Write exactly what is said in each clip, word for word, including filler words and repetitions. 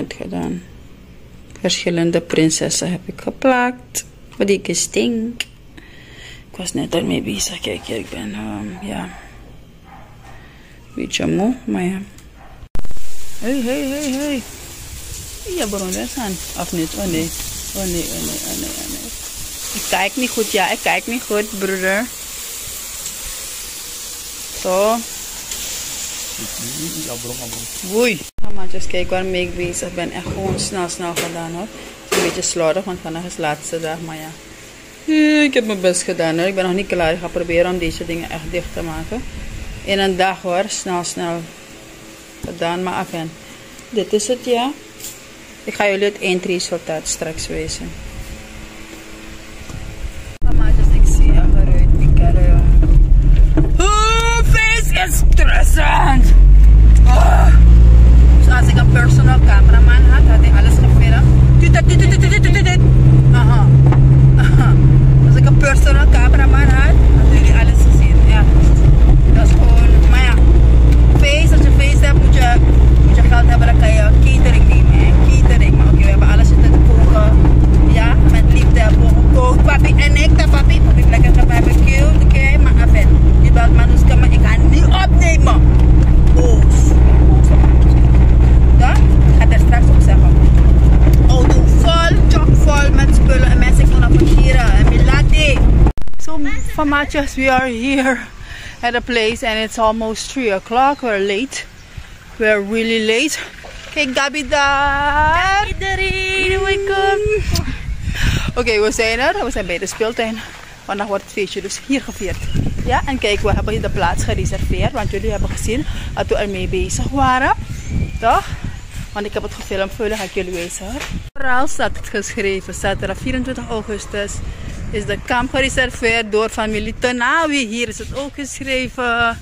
net gedaan. Verschillende prinsessen heb ik geplakt. Voor die gestink. Ik was net ermee bezig. Kijk hier, ik ben um, ja, een beetje moe, maar ja. Hey, hey, hey, hey. Ja, waarom is aan? Of niet? Oh nee. Oh nee, oh nee, oh nee, oh nee. Ik kijk niet goed, ja, ik kijk niet goed, broeder. Zo. Oei. Ga maar eens kijken waarmee ik bezig ben. Echt gewoon snel, snel gedaan hoor. Het is een beetje slordig, want vandaag is de laatste dag, maar ja. Ik heb mijn best gedaan hoor. Ik ben nog niet klaar. Ik ga proberen om deze dingen echt dicht te maken. In een dag hoor. Snel, snel gedaan, maar af en. Dit is het ja. Ik ga jullie het eindresultaat straks wijzen. Maatjes, ik zie je geruid piekeren. Oh, face is stressend. Oh. Dus als ik een personal cameraman had, had hij alles gefilmd. Aha. Aha. Als ik een personal cameraman had, hadden jullie alles gezien. Ja. Dat is gewoon, maar ja. Face, als je face hebt, moet je, moet je geld hebben, dan kan je catering nemen. Hè? Catering. Maar oké, okay, we hebben alles zitten te koken. Ja, met liefde hebben we gekookt. Papi en ik, dat papi. Papi lekker gebarbecue. Oké, okay, maar af en. Je belt maar dus kan maar ik ga niet opnemen. Boos. Ja? Ik ga het straks ook zeggen. Auto vol, chock vol met spullen. En mensen gaan parkeren. En milati. So, famaatjes, we are here at a place and it's almost three o'clock. We're late. We're really late. Kijk, Gabi daar. Iedereen, welkom. Oké, okay, we zijn er. We zijn bij de speeltuin. Vandaag wordt het feestje dus hier gevierd. Ja, en kijk, we hebben hier de plaats gereserveerd. Want jullie hebben gezien dat we ermee bezig waren. Toch? Want ik heb het gefilmd. Vullen ga ik jullie wijzen. Overal staat het geschreven. Staat er vierentwintig augustus. Is de kamp gereserveerd door familie Tenawi. Hier is het ook geschreven.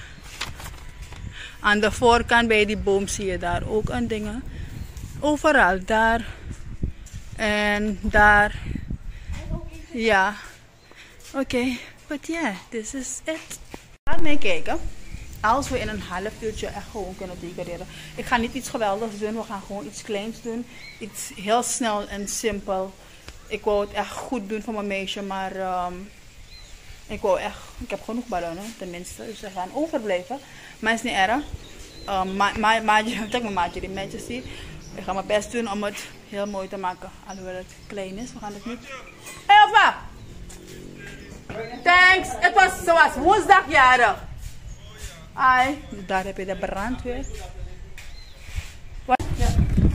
Aan de voorkant bij die boom zie je daar ook een ding. Overal, daar en daar. Ja. Oké, okay. But yeah, this is it. Laat mij kijken. Als we in een half uurtje echt gewoon kunnen decoreren. Ik ga niet iets geweldigs doen. We gaan gewoon iets kleins doen. Iets heel snel en simpel. Ik wou het echt goed doen voor mijn meisje, maar um, ik wou echt, ik heb genoeg ballonnen, tenminste, dus ze gaan overblijven. Maar het is niet erg. Um, ma ma maatje, kijk mijn maatje, die meisjes zie. Ik ga mijn best doen om het heel mooi te maken, alhoewel het klein is. We gaan het niet. Hé hey, opa! Thanks! Het was zoals woensdag jarig. Ai, daar heb je de brandweer. Wat? Ja.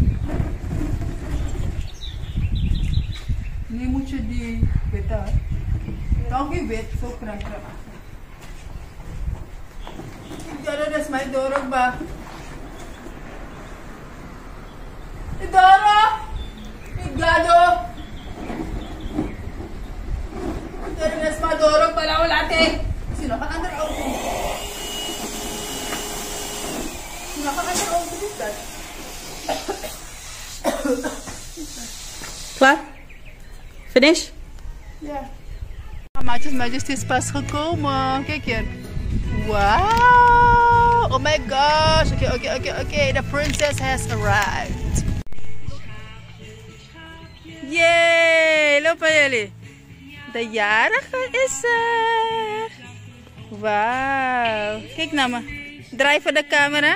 Nu moet je die witte. Toch die wit, zo krijg je. Ja, dat is mijn dorp. Idoro! Igado! Dat is mijn dorp, maar laten. Sino ka andere auto? Sino ka andere auto dito? Klaar? Finish? Ja. Maatjes, maatjes, het is pas gekomen. Kijk hier. Wow! Oh my gosh! Oké, oké, oké, oké. The princess has arrived. Yay! Lopen jullie. De jarige is er. Wauw. Kijk naar me. Draai voor de camera.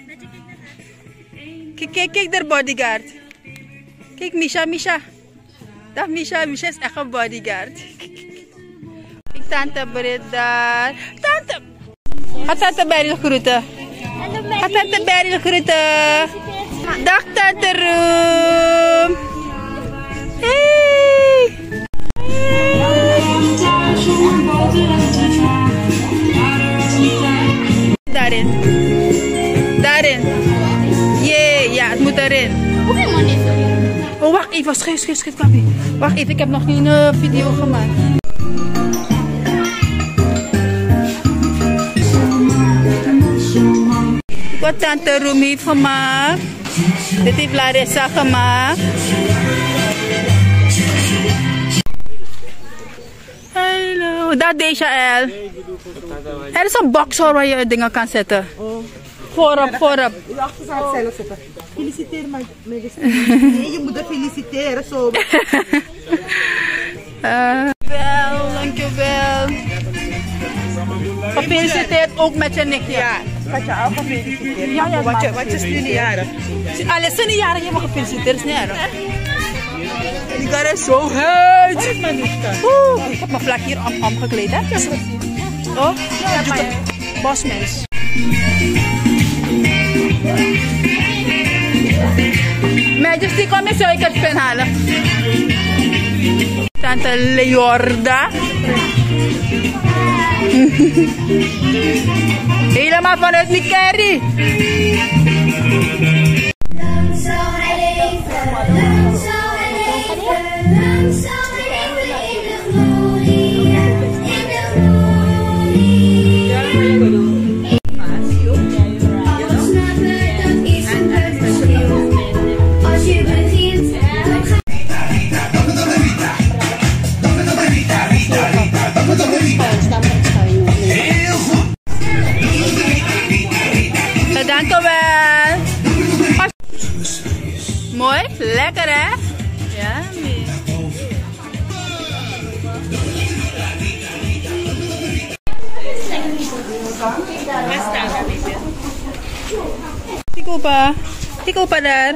Kijk, kijk, kijk, de bodyguard. Kijk, Misha, Misha. Dag Misha, Misha is echt een bodyguard. Kijk, tante Brit daar. Tante. Ga tante Beryl groeten. Ga tante Beryl groeten. Dag tante Roem. Hey. Daarin. Daarin. Jee, ja, het moet erin. Oh, wacht even. Schijf, schijf, schijf, papi. Wacht even, ik heb nog geen uh, video gemaakt. Wat tante Roem heeft gemaakt. Dit heeft Larissa gemaakt. Hallo, dat Deja L. Er is een box hoor waar je dingen kan zetten. Voorop, voorop. Feliciteer maar. Nee, je moet haar feliciteren zo. Uh, wel, dankjewel. Gefeliciteerd ook met je nichtje. Ja, had je al gefeliciteerd. Ja, ja, wat je, wat je is nu niet jarig. Alle zijn jaren hebben gefeliciteerd, is niet erg. Die guy is zo heet. Oeh, ik heb mijn vlak hier om, omgekleed, hè? Oh, ja, bosmens. Majesty, kom eens suikerspin halen. Tante Leorda. Helemaal vanuit Nikeri. Lang zal hij leven, lang zal hij leven, lang zal hij leven in de glorie, in de glorie. Alles snappen, dat is een groot verschil. Als je begint, dan ga Heel goed. Dank u wel. Mooi, lekker hè? Ja, mee. Tiko pa. Tiko pa daar.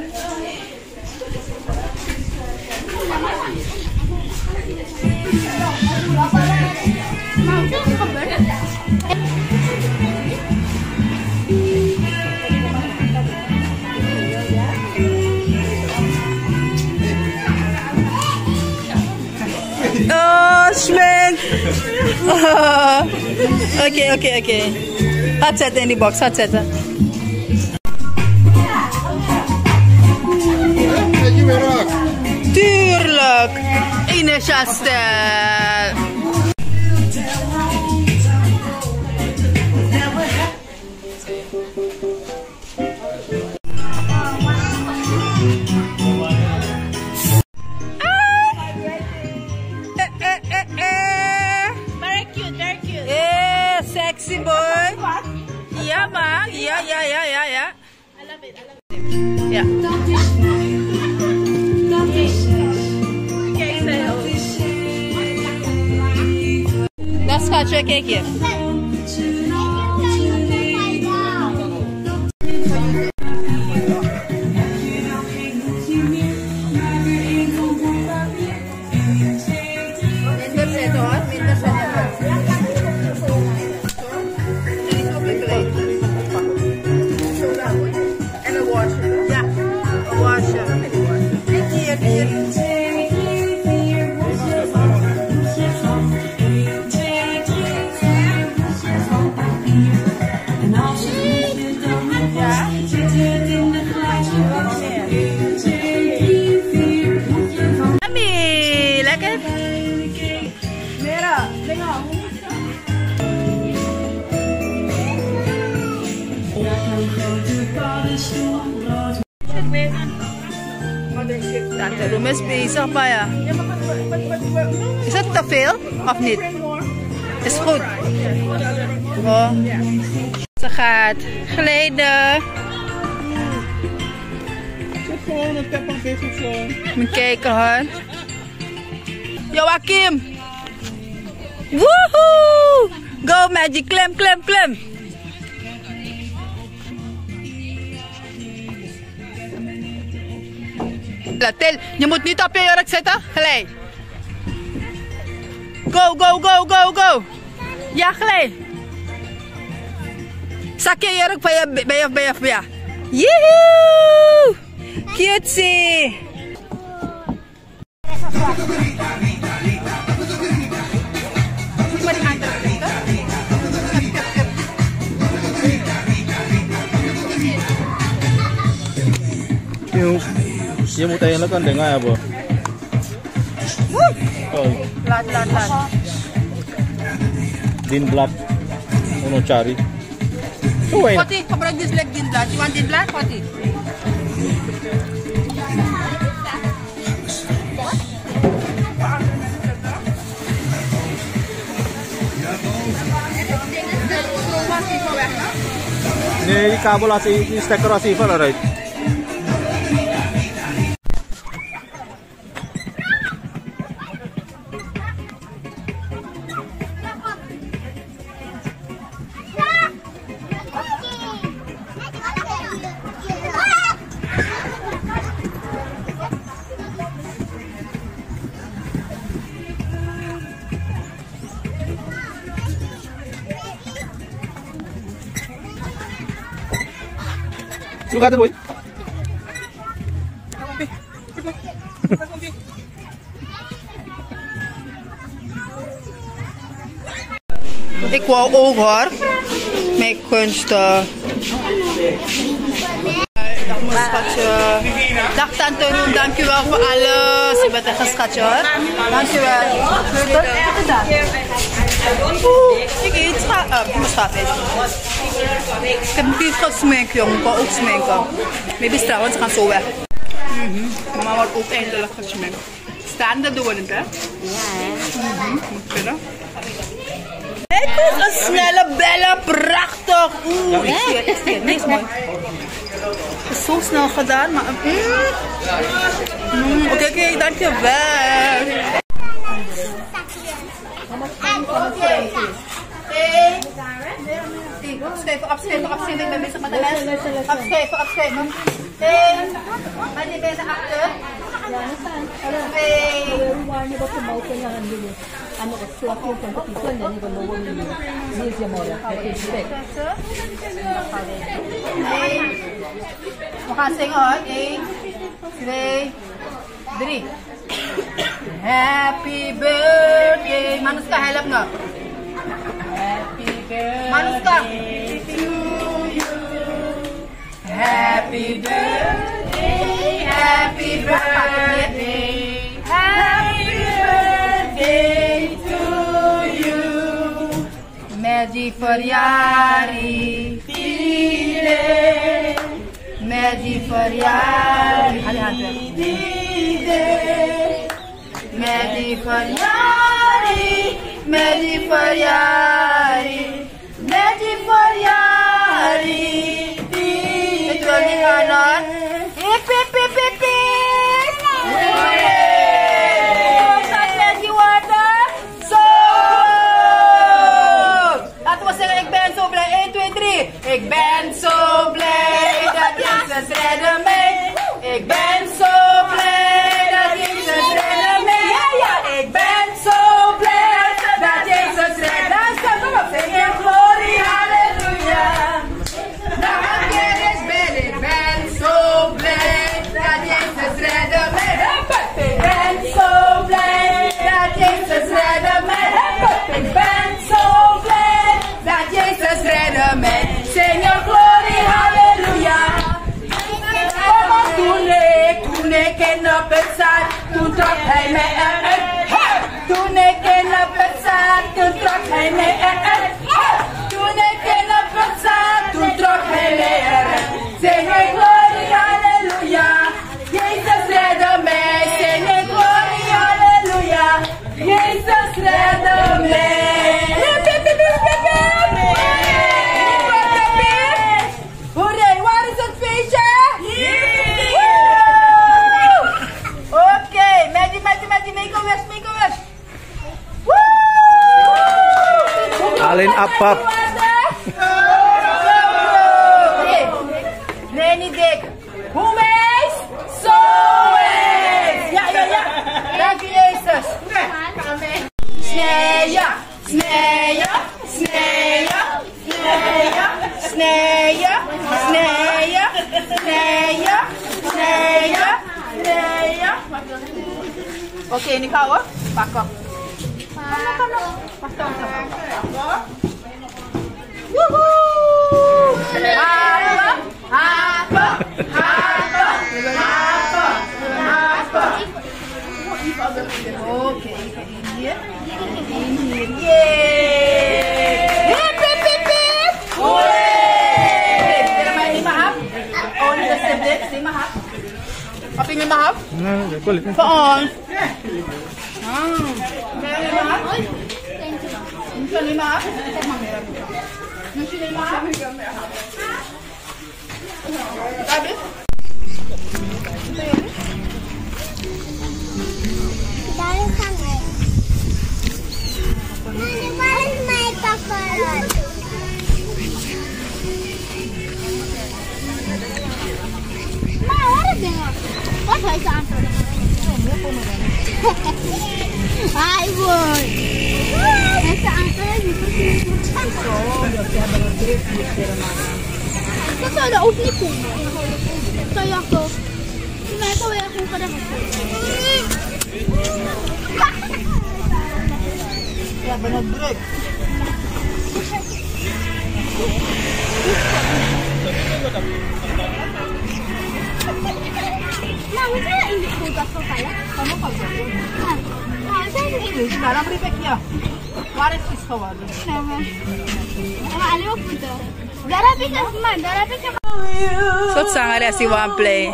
Oh, Schmink! Oh. Oké, oké, oké. Gaat zetten in die box, gaat zetten. Tuurlijk! Inesha-stijl. Sexy boy. Ja, man. Ja, ja, ja, ja, ja. I love it. I love it. Ja. Dat is schatje, kijk hier. Minder zetten hoor, minder zetten. Tante Roem is bezig pa ja. Is het te veel of niet? Is goed. Oh. Ze gaat glijden. Gewoon een peppervis of zo. Moet kijken hoor. Joachim. Woehoe! Go Magic, klem, klem, klem. Tel, je moet niet op je jurk zitten. Glij. Go, go, go, go, go. Ja, glij. Zak je jurk bij je, bij je, bij je, bij je. Joehoe! Cutesy. Je moet eigenlijk aan dingen hebben. Oh. Laat, laat, laat. Din blad. Ono cari. Pati, gebruik dit lek din blad. Je want din blad, Pati? Nee, die kabel laat je, die stekker als even eruit. Hoe gaat het, boy? Ik wou ook hoor. Mijn kunsten. Dag mijn schatje. Dag tante Roem, dankjewel voor alles. Je bent echt een schatje hoor. Dankjewel. Wat is het dan? Oeh, ik eet scha uh, mijn schat eet. Ik heb een pief gesminkt jongen, ik kan ook sminken. Maybe straks, want ze gaan zo weg. Mm -hmm. Mama wordt ook eindelijk gesminkt. Staande doen we het hè? Ja hè. Mm -hmm. Kijk eens, een snelle bellen, prachtig. Oeh, ik zie het, ik zie het. Nee, is mooi. Het is zo snel gedaan, maar... Mm. Mm. Oké, okay, oké, okay, dankjewel. Afschrijven, afschrijven, afschrijven. Ik ben bezig met de les. Afschrijven, afschrijven. Eén. Maar die benen achter. Twee. We gaan zingen hoor. één, twee, drie. Happy birthday. Manuska, help me. Happy birthday Manuska. To you. Happy birthday. Happy birthday. Happy birthday to you. Met verjaring vieren. Met verjaring vieren. Met die verjaring, met die verjaring, met die verjaring. Het wil niet gaan hoor. Hip hip hip hip hip. Gaat met die water. Zo. Laten we zeggen ik ben zo blij. één, twee, drie. Ik ben zo blij dat Jezus redde mij. Ik ben zo blij dat Jezus redde mij. Ik ben zo blij dat Jezus redt. Kom op, zing je glorie, halleluja. Nou, again is ben ik ben zo blij dat Jezus redde mij. Ik ben zo blij dat Jezus redde mij. Ik ben zo blij dat Jezus redde mij. Zing je glorie, halleluja. Kom op, toen ik, toen ik in op het zat, toen trok hij mij eruit. Toen ik in op het zat, toen trok hij mij eruit. Toen ik in op het zat, toen trok hij mij eruit. Zing ik glorie, halleluja. Jezus redde mij. Zing ik glorie, halleluja. Jezus redde mij. Hoeré, waar is het feestje? Oké, met die, met die, met die, make a wish, make a wish. Alin apap. Nee, niet dik. Hoe is? Zo is. Ja, ja, ja. Dank u, Jezus. Sneeën, sneeën, sneeën, sneeën, sneeën, sneeën, sneeën, sneeën, sneeën. Oké, nu gaan we. Pak op. Woehoe! Hapen, hapen, hapen, hapen, hapen. Oké, even in hier. In hier. Yay! Hip, hip, hip, hip! Hoeré! Dit is mijn hap. Oh, dit is dit. Dit is mijn hap. Heb je mijn hap? Nee, dat wil ik niet. Voor ons. Ah. Ben je mijn hap? Moet je niet maken? Moet je niet maken? Wat is het? Daar is hij. Mami, waar is mijn paparazzi? Maar wat is dit? Wat is het aan? Hi boy. Essa anta é isso. Sa sana out ni po. Kaya ko. Sinasa wala akong kadang. Ya, benar break. Nah, saya ini tugas saya. Kamu apa? Nah, saya ini. Sekarang break ya. Waris iskawan. Nah, ano po? Darabi ka man, darabi ka. So sangare si one play.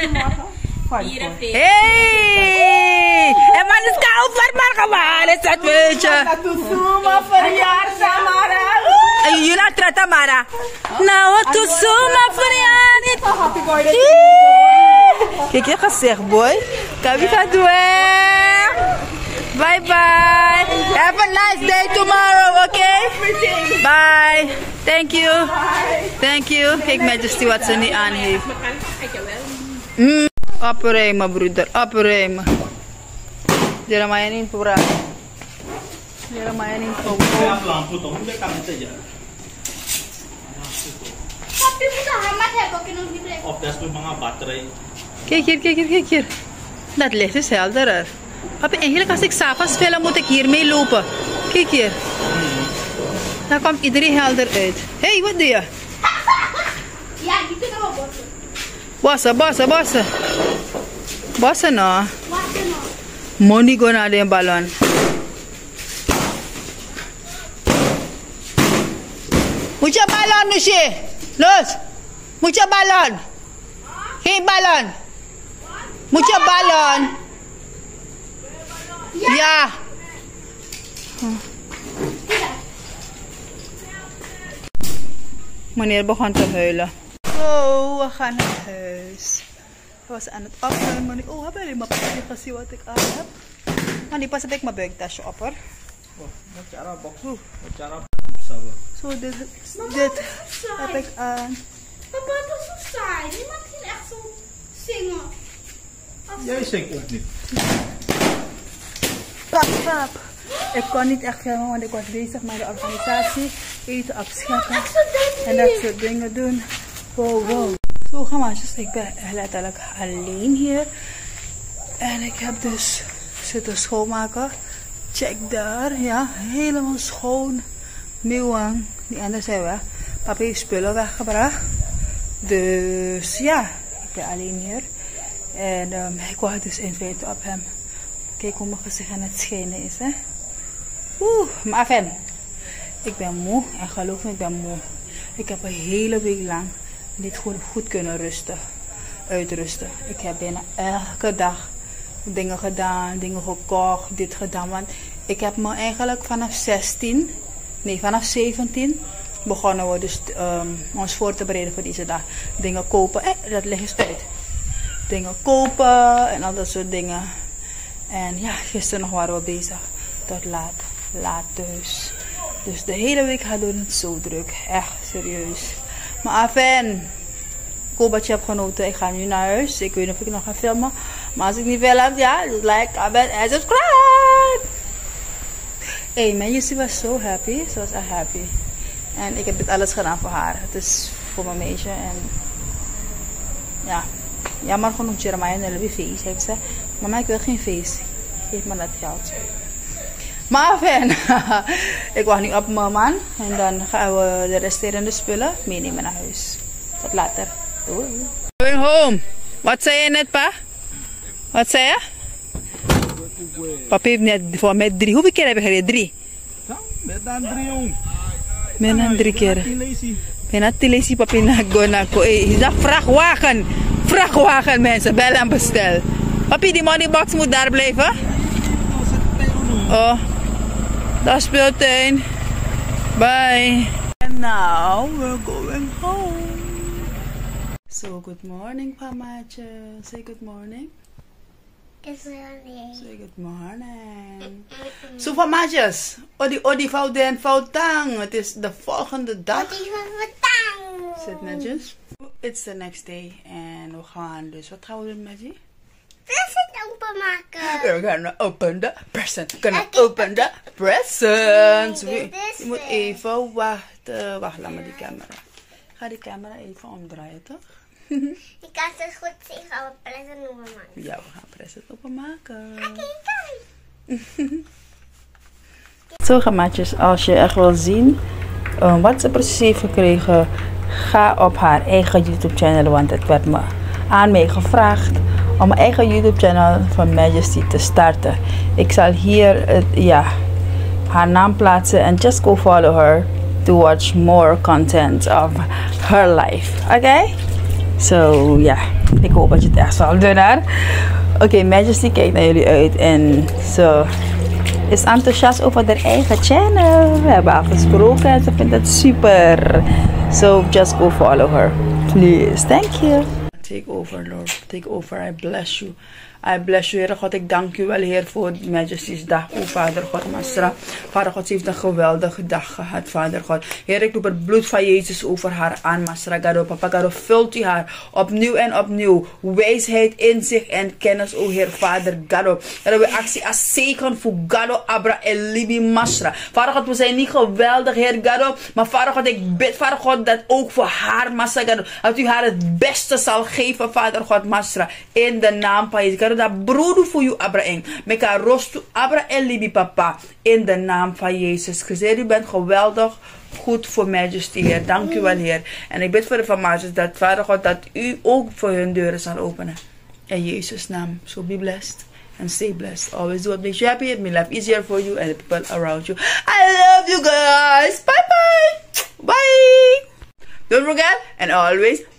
Hey! Eman is koud wat maar gewoon is dat weet je. Tusuma verjaar Samara. Ay, yun ang trata Mara. Nou, tu suma verjaar. Happy birthday. Kijk je gezegd boy. Kabi gaat doen. Bye bye. Have a nice day tomorrow, okay? Bye. Thank you. Thank you. Kijk Majesty wat ze niet aan heeft. Mm. Opruimen broeder, opruimen. Jeremiah niet voor haar. Jeremiah niet voor haar. Tapi mo sa hamat ya ko kinong Of dat is met mga battery. Kijk hier, kijk hier, kijk hier. Dat licht is helder. Papi, eigenlijk als ik s'avonds film moet ik hiermee lopen. Kijk hier. Dan komt iedereen helder uit. Hé, hey, wat doe je? Ya, gitu na mo boss. Bossen, bossen, bossen. Bossen nou. What no? Money go naar de ballon. Mucha ballon, Nushi. Los. Mucha ballon. Geen ballon. Mucha ballon. Ja. Meneer begon te huilen. Oh, we gaan naar huis. Ik was aan het opruimen. Oh, heb je maar pas gezien wat ik aan heb? Maar niet pas heb ik mijn buiktasje op hoor. Cara box. Cara Zo, dit, dit heb ik aan. Papa, dat is zo saai. Niemand kan echt zo zingen. Jij zingt ook niet. Pap, pap. Ik kon niet echt filmen, want ik was bezig met de organisatie. Eten opscheppen. En dat soort dingen doen. Wow, wow. Zo gemaatjes, ik ben letterlijk alleen hier. En ik heb dus zitten schoonmaken. Check daar, ja, helemaal schoon. Nieuwang, die anderen zijn weg. Papa heeft spullen weggebracht. Dus ja, ik ben alleen hier. En um, ik wacht dus in feite op hem. Kijk hoe mijn gezicht aan het schijnen is, hè. Oeh, maar enfin, ik ben moe. En geloof me, ik ben moe. Ik heb een hele week lang niet goed, goed kunnen rusten. Uitrusten. Ik heb bijna elke dag dingen gedaan, dingen gekocht, dit gedaan. Want ik heb me eigenlijk vanaf zestien, nee vanaf zeventien begonnen we dus um, ons voor te bereiden voor deze dag. Dingen kopen, eh, dat ligt eens uit. Dingen kopen en al dat soort dingen. En ja, gisteren nog waren we bezig tot laat, laat dus. Dus de hele week hadden we het zo druk, echt serieus. Maar afijn, ik hoop dat je hebt genoten. Ik ga nu naar huis. Ik weet niet of ik nog ga filmen. Maar als ik niet wil heb, ja, dus like, comment en subscribe. Hey, man, Jussie was zo happy. Ze was echt happy. En ik heb dit alles gedaan voor haar. Het is voor mijn meisje. En ja, jammer genoeg Jeremiah en Elby feest. Heeft ze. Mama, ik wil geen feest. Geef me dat geld. Maar afijn, ik wacht nu op mijn man. En dan gaan we de resterende spullen meenemen naar huis. Tot later. Doei. Going home. Wat zei je net, pa? Wat zei je? Papa heeft net voor mij drie. Hoeveel keer heb je gereden? Drie? Ja, met dan drie jong. Meer dan drie keer. Lazy. Bijna tilesi papi na go na ko. Eh, is dat vrachtwagen? Vrachtwagen mensen, bel en bestel. Papi, die moneybox moet daar blijven? Oh, dat is speeltuin. Bye. And now we're going home. So good morning, Pamaatje. Say good morning. Say good morning. So Pamaatjes, odi odi fouten foutang. Het is de volgende dag. Zit netjes. It's the next day en we gaan dus, wat gaan we doen met je? Present openmaken. We're gonna open the present. Gonna open the present. Dit is Je moet het. even wachten. Wacht, laat maar die camera. Ga die camera even omdraaien, toch? Je kan het goed zien, gaan we present openmaken. Ja, we gaan present openmaken. Kijk, Zo gamatjes, als je echt wil zien um, wat ze precies heeft gekregen, ga op haar eigen YouTube channel, want het werd me aan mij gevraagd om mijn eigen YouTube channel van Majesty te starten. Ik zal hier uh, ja, haar naam plaatsen en just go follow her to watch more content of her life. Oké? Okay? So ja, yeah. Ik hoop dat je het echt zal doen. Oké, okay, Majesty kijkt naar jullie uit en zo is enthousiast over haar eigen channel. We hebben afgesproken en ze vindt het super. So just go follow her, please. Thank you. Take over, Lord. Take over. I bless you. I bless you, Heer God. Ik dank u wel, Heer, voor Majesty's dag. O, Vader God, Masra. Vader God, ze heeft een geweldige dag gehad, Vader God. Heer, ik roep het bloed van Jezus over haar aan, Masra. Gado, Papa, Gado, vult u haar opnieuw en opnieuw. Wijsheid, inzicht en kennis, o Heer, Vader, Gado. En we actie als zegen voor Gado, Abra en Libi, Masra. Vader God, we zijn niet geweldig, Heer, Gado. Maar Vader God, ik bid, Vader God, dat ook voor haar, Masra, Gado. Dat u haar het beste zal geven, Vader God, Masra. In de naam van Jezus. Gado, dat broeder voor u, Abraham. Meka rostu Abra en Libi, Papa. In de naam van Jezus. Gezegd, u bent geweldig goed voor Majesty, Heer. Dank u wel, Heer. En ik bid voor de families dat, Vader God, dat u ook voor hun deuren zal openen. In Jezus' naam. So be blessed. And stay blessed. Always do what makes you happy. It makes life easier for you and the people around you. I love you guys. Bye bye. Bye. Don't forget and always